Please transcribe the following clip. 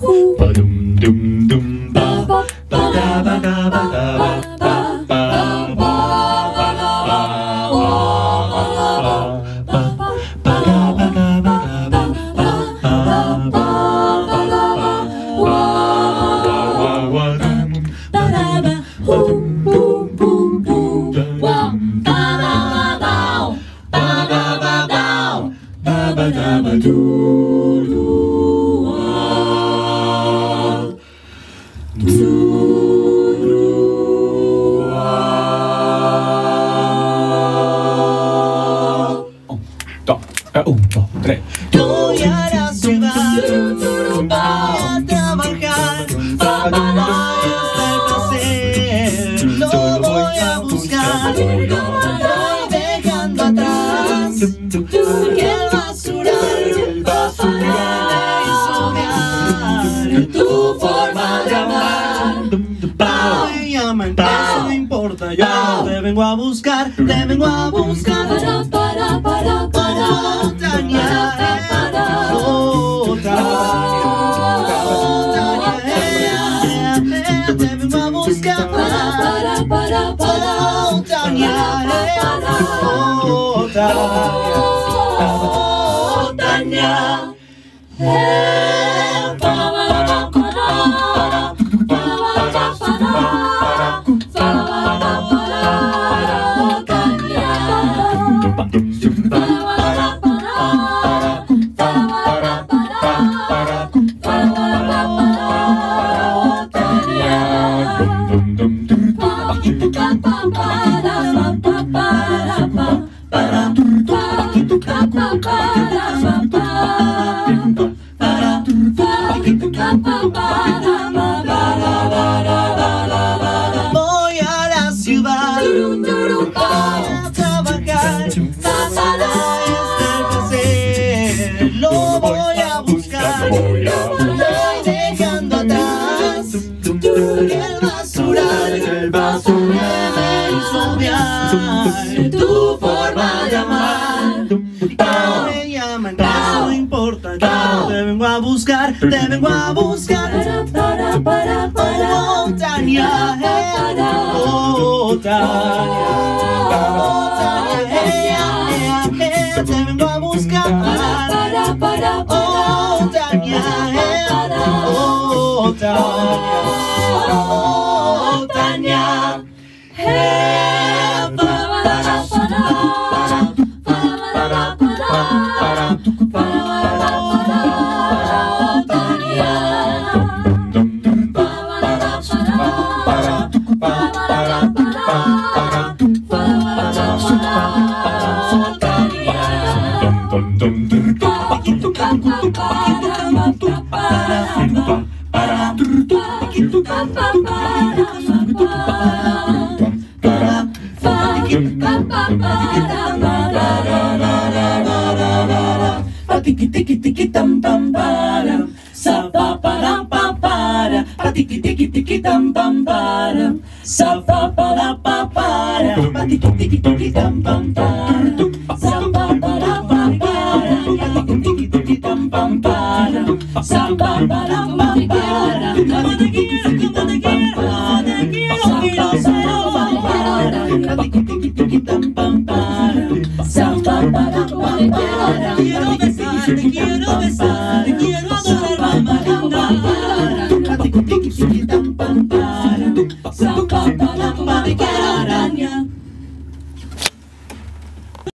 Ba-dum dum dum ba. Ba-da-ba-da-ba-da-ba. Un, dos, tres. Voy a la ciudad a trabajar para hacer placer. Lo voy a buscar, voy dejando atrás que el basural me hizo odiar tu forma de amar. Me llaman, eso no importa, yo te vengo a buscar, te vengo a buscar para Tania, te vengo a buscar para Tania, Tania. Voy a la ciudad a trabajar para placer. Lo voy a buscar, voy dejando atrás el basural me hizo odiar tu forma de amar. Me llaman, eso no importa, yo te vengo a buscar, te vengo a buscar oh, Tania, oh, Tania, oh, Tania, te vengo a buscar oh, Tania, oh, Tania, oh, Tania. Tiki tiki tiki tam tam para, sa pa para pa para, tiki tiki tiki tam tam para, sa pa para pa para, tiki tiki tiki tam tam para, sa pa para pa para, tiki tiki tiki tam tam para, sa pa para pa para, te quiero, te quiero, sa pa para pa para, tiki tiki tiki tam tam para, sa pa para pa para, quiero besar, te quiero besar, te quiero adorar, mamá linda.